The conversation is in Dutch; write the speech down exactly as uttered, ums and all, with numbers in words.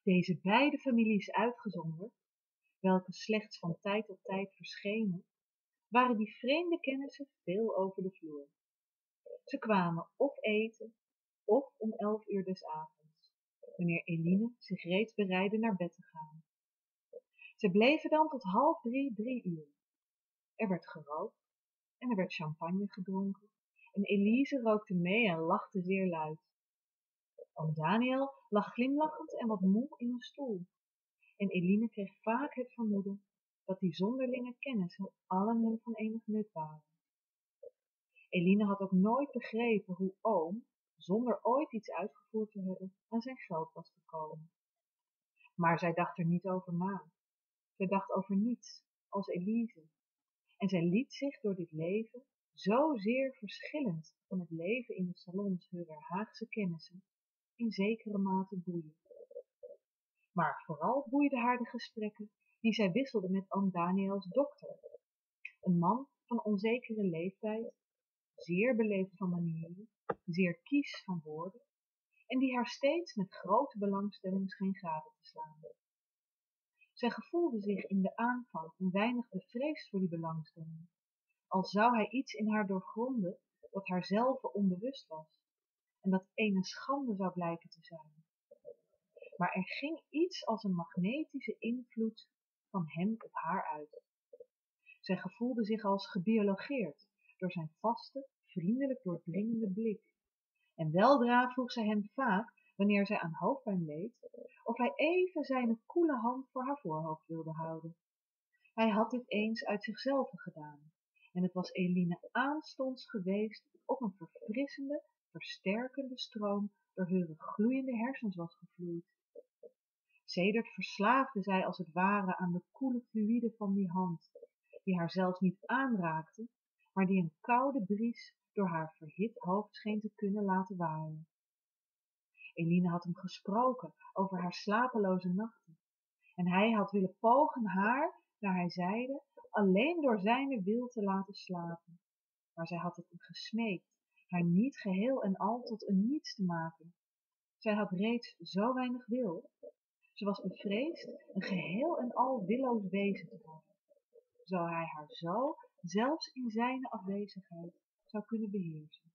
Deze beide families uitgezonderd, welke slechts van tijd tot tijd verschenen, waren die vreemde kennissen veel over de vloer. Ze kwamen of eten, of om elf uur des avonds, wanneer Eline zich reeds bereidde naar bed te gaan. Ze bleven dan tot half drie, drie uur. Er werd gerookt en er werd champagne gedronken en Elise rookte mee en lachte zeer luid. Oom Daniël lag glimlachend en wat moe in een stoel en Eline kreeg vaak het vermoeden dat die zonderlinge kennissen allen hem van enig nut waren. Eline had ook nooit begrepen hoe oom, zonder ooit iets uitgevoerd te hebben, aan zijn geld was gekomen. Maar zij dacht er niet over na. Zij dacht over niets, als Elise. En zij liet zich door dit leven, zozeer verschillend van het leven in de salons hunner Haagse kennissen, in zekere mate boeien. Maar vooral boeiden haar de gesprekken die zij wisselde met oom Daniëls dokter, een man van onzekere leeftijd, zeer beleefd van manieren, zeer kiesch van woorden, en die haar steeds met grote belangstelling scheen gade te slaan. Zij gevoelde zich in de aanvang een weinig bevreesd voor die belangstelling, als zou hij iets in haar doorgronden dat haarzelve onbewust was, en dat ene schande zou blijken te zijn. Maar er ging iets als een magnetische invloed van hem op haar uit. Zij gevoelde zich als gebiologeerd door zijn vaste, vriendelijk doordringende blik. En weldra vroeg zij hem vaak, wanneer zij aan hoofdpijn leed, of hij even zijn koele hand voor haar voorhoofd wilde houden. Hij had dit eens uit zichzelve gedaan, en het was Eline aanstonds geweest of een verfrissende, versterkende stroom door hare gloeiende hersens was gevloeid. Sedert verslaafde zij als het ware aan de koele fluïde van die hand, die haar zelfs niet aanraakte, maar die een koude bries door haar verhit hoofd scheen te kunnen laten waaien. Eline had hem gesproken over haar slapeloze nachten, en hij had willen pogen haar, naar hij zeide, alleen door zijne wil te laten slapen. Maar zij had het hem gesmeekt, haar niet geheel en al tot een niets te maken. Zij had reeds zo weinig wil. Ze was bevreesd een geheel en al willoos wezen te worden. Zou hij haar zo, zelfs in zijne afwezigheid, zou kunnen beheersen.